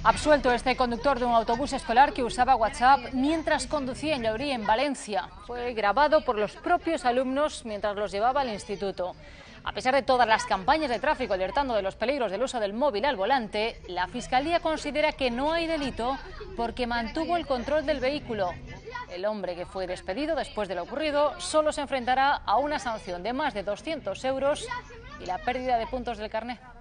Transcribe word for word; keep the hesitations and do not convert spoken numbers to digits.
Absuelto este conductor de un autobús escolar que usaba WhatsApp mientras conducía en Llaurí, en Valencia. Fue grabado por los propios alumnos mientras los llevaba al instituto. A pesar de todas las campañas de tráfico alertando de los peligros del uso del móvil al volante, la Fiscalía considera que no hay delito porque mantuvo el control del vehículo. El hombre, que fue despedido después de lo ocurrido, solo se enfrentará a una sanción de más de doscientos euros y la pérdida de puntos del carné.